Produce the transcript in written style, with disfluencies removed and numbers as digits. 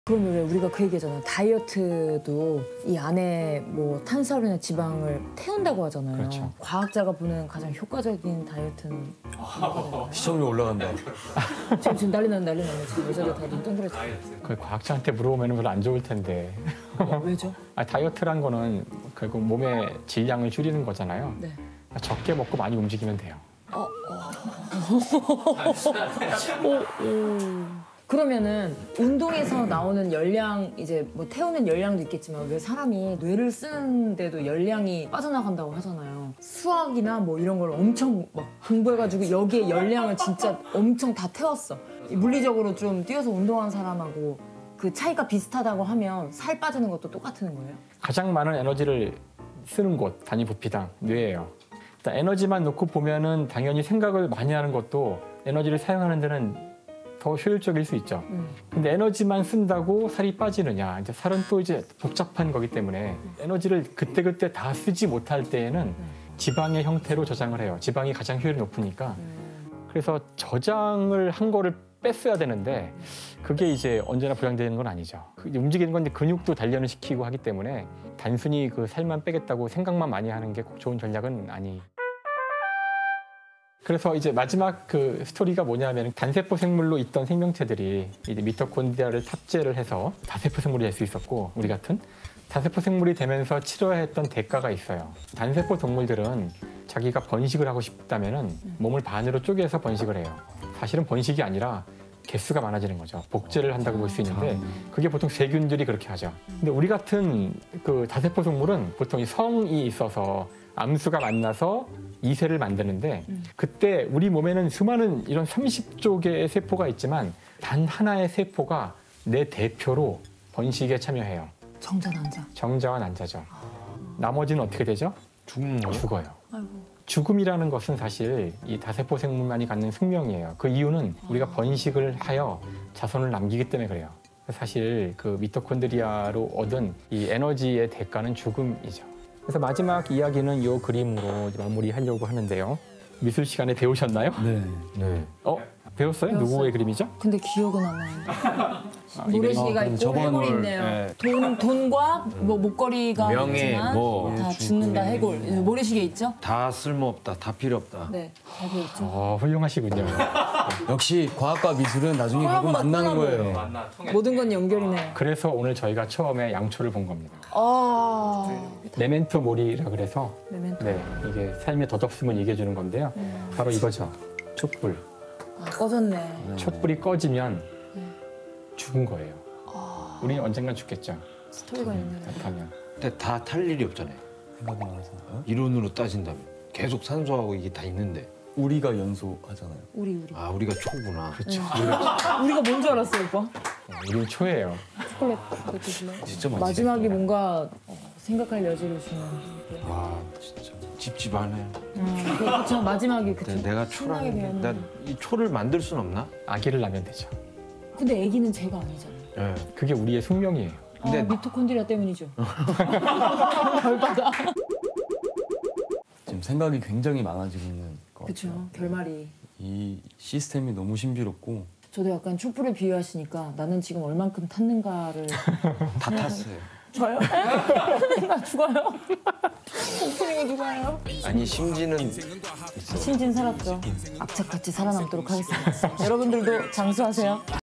그러면 왜 우리가 그 얘기하잖아요. 다이어트도 이 안에 뭐 탄수화물이나 지방을 태운다고 하잖아요. 그렇죠. 과학자가 보는 가장 효과적인 다이어트는 뭐가 되나요? 시청률 올라간다. 지금 난리 났네. 지금 여자들 다 눈 동그랗게. 그 과학자한테 물어보면 별로 안 좋을 텐데. 왜죠? 다이어트란 거는 결국 몸의 질량을 줄이는 거잖아요. 네. 적게 먹고 많이 움직이면 돼요. 그러면은 운동에서 나오는 열량, 이제 뭐 태우는 열량도 있겠지만 왜 사람이 뇌를 쓰는데도 열량이 빠져나간다고 하잖아요. 수학이나 뭐 이런 걸 엄청 막 공부해가지고 여기에 열량을 진짜 엄청 다 태웠어. 물리적으로 좀 뛰어서 운동한 사람하고 그 차이가 비슷하다고 하면 살 빠지는 것도 똑같은 거예요? 가장 많은 에너지를 쓰는 곳, 단위 부피당, 뇌예요. 일단 에너지만 놓고 보면은 당연히 생각을 많이 하는 것도 에너지를 사용하는 데는 더 효율적일 수 있죠. 근데 에너지만 쓴다고 살이 빠지느냐. 이제 살은 또 이제 복잡한 거기 때문에 에너지를 그때그때 다 쓰지 못할 때에는 지방의 형태로 저장을 해요. 지방이 가장 효율이 높으니까. 그래서 저장을 한 거를 뺐어야 되는데 그게 이제 언제나 보장되는 건 아니죠. 움직이는 건데 근육도 단련을 시키고 하기 때문에 단순히 그 살만 빼겠다고 생각만 많이 하는 게 꼭 좋은 전략은 아니. 그래서 이제 마지막 그 스토리가 뭐냐면 단세포 생물로 있던 생명체들이 이제 미토콘드리아를 탑재를 해서 다세포 생물이 될 수 있었고 우리 같은 다세포 생물이 되면서 치러야 했던 대가가 있어요. 단세포 동물들은 자기가 번식을 하고 싶다면은 몸을 반으로 쪼개서 번식을 해요. 사실은 번식이 아니라 개수가 많아지는 거죠. 복제를 한다고 볼 수 있는데 그게 보통 세균들이 그렇게 하죠. 근데 우리 같은 그 다세포 생물은 보통 이 성이 있어서 암수가 만나서 이세를 만드는데 그때 우리 몸에는 수많은 이런 30조 개의 세포가 있지만 단 하나의 세포가 내 대표로 번식에 참여해요. 정자, 난자. 정자와 난자죠. 나머지는 어떻게 되죠? 죽는 거예요? 죽어요. 아이고. 죽음이라는 것은 사실 이 다세포 생물만이 갖는 숙명이에요. 그 이유는 우리가 번식을 하여 자손을 남기기 때문에 그래요. 사실 그 미토콘드리아로 얻은 이 에너지의 대가는 죽음이죠. 그래서 마지막 이야기는 이 그림으로 마무리하려고 하는데요. 미술 시간에 배우셨나요? 네. 배웠어요? 누구의 그림이죠? 근데 기억은 안 나는데. 이 모래시계가 그림 있고 저번을, 해골이 있네요. 네. 돈과 뭐 목걸이가 명예, 있지만 뭐. 다 죽는다 해골. 모래시계 있죠? 다 쓸모없다, 다 필요 없다. 네, 잘 배웠죠. 훌륭하시군요. 역시 과학과 미술은 나중에 결국 만나는 거예요. 모든 건 연결이네요. 그래서 오늘 저희가 처음에 양초를 본 겁니다. 메멘토 모리라 그래서 메멘토. 네, 이게 삶의 덧없음을 얘기해 주는 건데요. 바로 이거죠. 촛불. 꺼졌네. 촛불이 꺼지면 죽은 거예요. 우리는 언젠간 죽겠죠. 스토리가 있네요. 그렇다면. 근데 다 탈 일이 없잖아요. 생각이 나서. 이론으로 따진다면. 계속 산소하고 이게 다 있는데. 우리가 연소하잖아요. 우리. 아, 우리가 초구나. 그렇죠. 우리가 뭔 줄 알았어요, 오빠? 우리는 초예요. 초콜릿 그거 드실래요? 진짜 맛있어. 마지막이 뭔가 생각할 여지를 주는. 와, 진짜 찝찝하네. 그렇죠. 마지막이 그쵸. 내가 신나게 초라는 배웠는데. 난이 초를 만들 순 없나? 아기를 낳으면 되죠. 근데 아기는 죄가 아니잖아요. 예. 그게 우리의 숙명이에요. 근데 미토콘드리아 때문이죠. 결과가. 지금 생각이 굉장히 많아지고 있는 것 같아요. 그렇죠. 결말이. 이 시스템이 너무 신비롭고 저도 약간 촛불을 비유하시니까 나는 지금 얼만큼 탔는가를. 다 탔어요. 저요? 나 죽어요. 오프닝은 누가 해요? 아니, 심지는 신진 살았죠. 악착같이 살아남도록 하겠습니다. 여러분들도 장수하세요.